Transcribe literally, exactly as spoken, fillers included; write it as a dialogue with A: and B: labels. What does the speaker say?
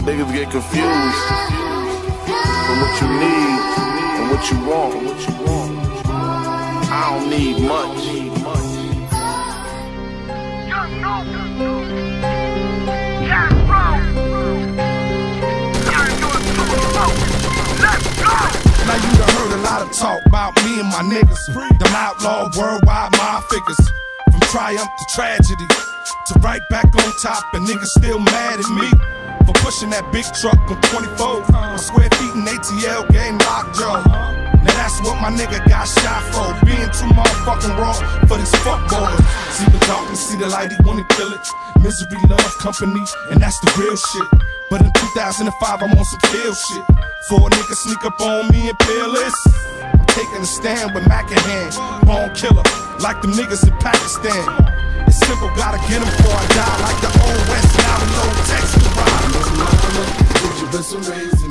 A: Niggas get confused from what you need, from what you want, from what you want. I don't need much.
B: Now you done heard a lot of talk about me and my niggas. Them outlaw worldwide mob figures. From triumph to tragedy, to right back on top, and niggas still mad at me for pushing that big truck on twenty-four square feet in A T L game lockjaw. Now that's what my nigga got shot for, being too motherfucking raw for these fuckboys. See the darkness, see the light, he wanna kill it. Misery love company, and that's the real shit. But in two thousand five, I'm on some kill shit. Four niggas sneak up on me and peerless. I'm taking a stand with Mac in hand, born killer, like them niggas in Pakistan. It's simple, gotta get them before I die, like the old West, now the low Texas ride.
C: Put your best raising.